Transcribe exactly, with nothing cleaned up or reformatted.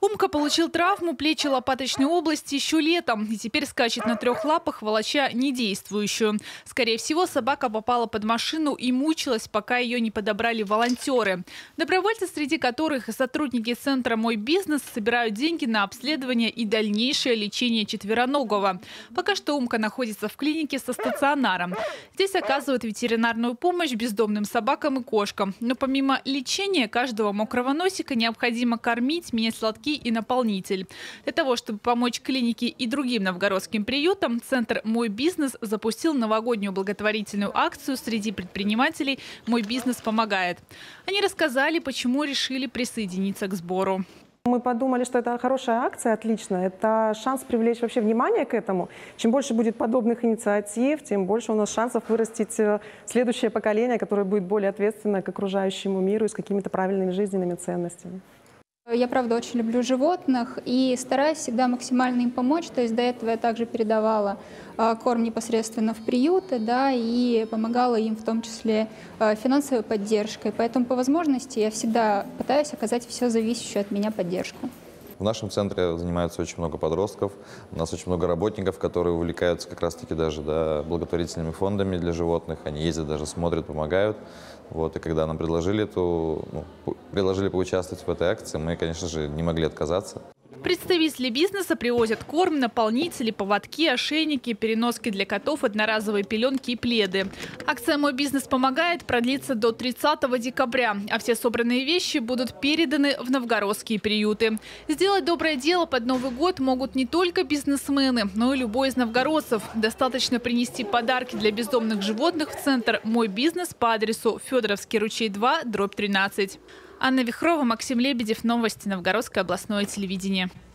Умка получил травму плечи лопаточной области еще летом и теперь скачет на трех лапах, волоча недействующую. Скорее всего, собака попала под машину и мучилась, пока ее не подобрали волонтеры. Добровольцы, среди которых и сотрудники центра «Мой бизнес», собирают деньги на обследование и дальнейшее лечение четвероногого. Пока что Умка находится в клинике со стационаром. Здесь оказывают ветеринарную помощь бездомным собакам и кошкам. Но помимо лечения каждого мокрого носика необходимо кормить, менять сладкие и наполнитель. Для того, чтобы помочь клинике и другим новгородским приютам, центр «Мой бизнес» запустил новогоднюю благотворительную акцию среди предпринимателей «Мой бизнес помогает». Они рассказали, почему решили присоединиться к сбору. Мы подумали, что это хорошая акция, отлично. Это шанс привлечь вообще внимание к этому. Чем больше будет подобных инициатив, тем больше у нас шансов вырастить следующее поколение, которое будет более ответственно к окружающему миру и с какими-то правильными жизненными ценностями. Я, правда, очень люблю животных и стараюсь всегда максимально им помочь. То есть до этого я также передавала э, корм непосредственно в приюты, да, и помогала им в том числе э, финансовой поддержкой. Поэтому по возможности я всегда пытаюсь оказать все зависящую от меня поддержку. В нашем центре занимаются очень много подростков, у нас очень много работников, которые увлекаются как раз-таки даже да, благотворительными фондами для животных. Они ездят, даже смотрят, помогают. Вот, и когда нам предложили, эту, ну, предложили поучаствовать в этой акции, мы, конечно же, не могли отказаться. Представители бизнеса привозят корм, наполнители, поводки, ошейники, переноски для котов, одноразовые пеленки и пледы. Акция «Мой бизнес помогает» продлится до тридцатого декабря, а все собранные вещи будут переданы в новгородские приюты. Сделать доброе дело под Новый год могут не только бизнесмены, но и любой из новгородцев. Достаточно принести подарки для бездомных животных в центр «Мой бизнес» по адресу Федоровский ручей два, дробь тринадцать. Анна Вихрова, Максим Лебедев. Новости. Новгородское областное телевидение.